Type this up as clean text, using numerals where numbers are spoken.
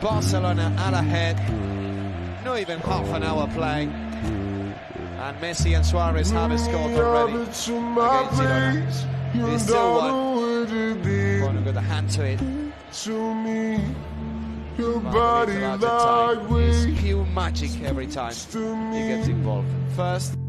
Barcelona are ahead. Not even half an hour playing. And Messi and Suarez have scored already against Girona. They still won. Want to go the hand to it. But it's pure magic every time he gets involved. First.